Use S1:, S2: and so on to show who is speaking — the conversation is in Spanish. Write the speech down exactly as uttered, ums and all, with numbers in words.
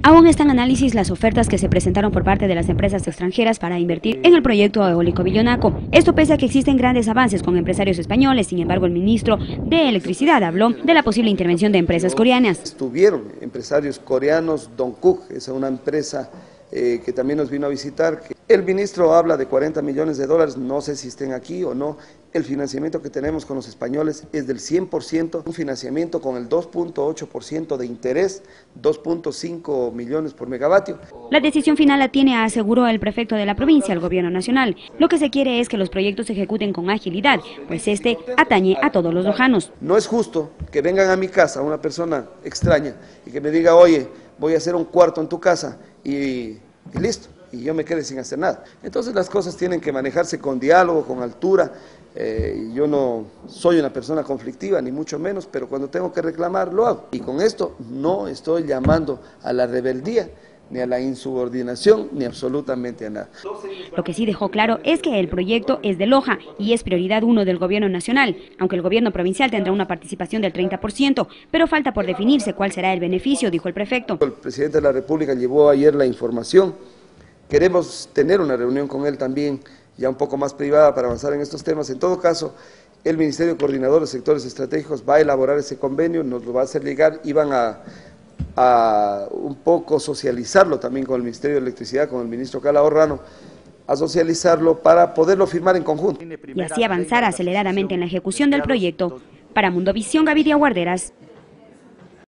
S1: Aún están en análisis las ofertas que se presentaron por parte de las empresas extranjeras para invertir en el proyecto eólico Villonaco. Esto pese a que existen grandes avances con empresarios españoles. Sin embargo, el ministro de Electricidad habló de la posible intervención de empresas coreanas.
S2: Estuvieron empresarios coreanos, Dongkook, es una empresa eh, que también nos vino a visitar. El ministro habla de cuarenta millones de dólares, no sé si estén aquí o no. El financiamiento que tenemos con los españoles es del cien por ciento, un financiamiento con el dos punto ocho por ciento de interés, dos punto cinco millones por megavatio.
S1: La decisión final la tiene, aseguró el prefecto de la provincia, el gobierno nacional. Lo que se quiere es que los proyectos se ejecuten con agilidad, pues este atañe a todos los lojanos.
S2: No es justo que vengan a mi casa una persona extraña y que me diga, oye, voy a hacer un cuarto en tu casa y, y listo, y yo me quede sin hacer nada. Entonces las cosas tienen que manejarse con diálogo, con altura. Eh, yo no soy una persona conflictiva, ni mucho menos, pero cuando tengo que reclamar, lo hago. Y con esto no estoy llamando a la rebeldía, ni a la insubordinación, ni absolutamente a nada.
S1: Lo que sí dejó claro es que el proyecto es de Loja y es prioridad uno del gobierno nacional, aunque el gobierno provincial tendrá una participación del treinta por ciento, pero falta por definirse cuál será el beneficio, dijo el prefecto.
S2: El presidente de la República llevó ayer la información, queremos tener una reunión con él también, ya un poco más privada para avanzar en estos temas. En todo caso, el Ministerio Coordinador de Sectores Estratégicos va a elaborar ese convenio, nos lo va a hacer llegar y van a, a un poco socializarlo también con el Ministerio de Electricidad, con el ministro Calahorrano, a socializarlo para poderlo firmar en conjunto.
S1: Y así avanzar aceleradamente en la ejecución del proyecto. Para Mundovisión, Gaviria Guarderas.